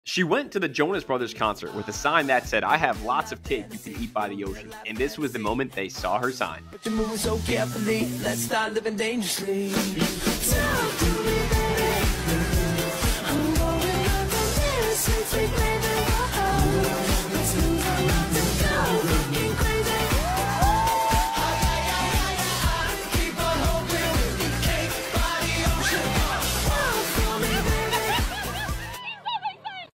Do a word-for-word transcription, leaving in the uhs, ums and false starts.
She went to the Jonas Brothers concert with a sign that said, "I have lots of cake you can eat by the ocean." And this was the moment they saw her sign. But you're moving so carefully, let's start living dangerously. Talk to me.